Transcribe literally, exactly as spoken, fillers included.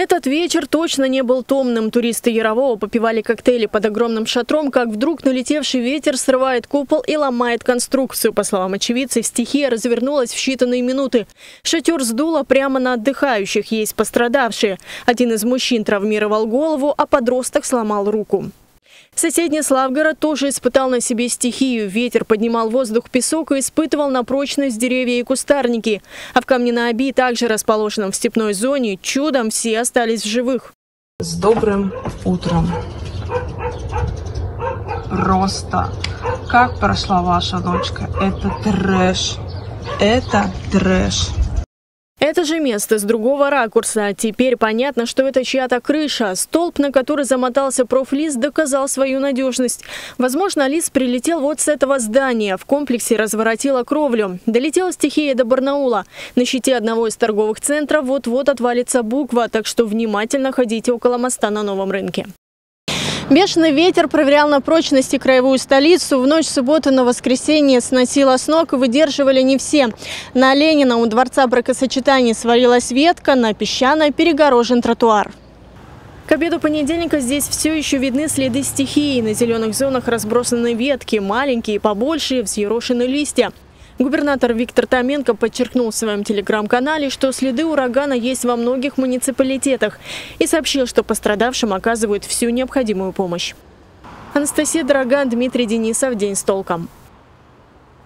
Этот вечер точно не был томным. Туристы Ярового попивали коктейли под огромным шатром, как вдруг налетевший ветер срывает купол и ломает конструкцию. По словам очевидцев, стихия развернулась в считанные минуты. Шатер сдуло прямо на отдыхающих, есть пострадавшие. Один из мужчин травмировал голову, а подросток сломал руку. Соседний Славгород тоже испытал на себе стихию. Ветер поднимал в воздух песок и испытывал на прочность деревья и кустарники. А в Камне-на-Оби, также расположенном в степной зоне, чудом все остались в живых. С добрым утром. Просто как прошла ваша ночка? Это трэш. Это трэш. Это же место с другого ракурса. Теперь понятно, что это чья-то крыша. Столб, на который замотался профлист, доказал свою надежность. Возможно, лист прилетел вот с этого здания. В комплексе разворотила кровлю. Долетела стихия до Барнаула. На щите одного из торговых центров вот-вот отвалится буква, так что внимательно ходите около моста на Новом рынке. Бешеный ветер проверял на прочность и краевую столицу. В ночь субботы на воскресенье сносило с ног, и выдерживали не все. На Ленина у дворца бракосочетаний свалилась ветка, на Песчаной перегорожен тротуар. К обеду понедельника здесь все еще видны следы стихии. На зеленых зонах разбросаны ветки, маленькие, побольше, взъерошены листья. Губернатор Виктор Томенко подчеркнул в своем телеграм-канале, что следы урагана есть во многих муниципалитетах, и сообщил, что пострадавшим оказывают всю необходимую помощь. Анастасия Дороган, Дмитрий Денисов. День с толком.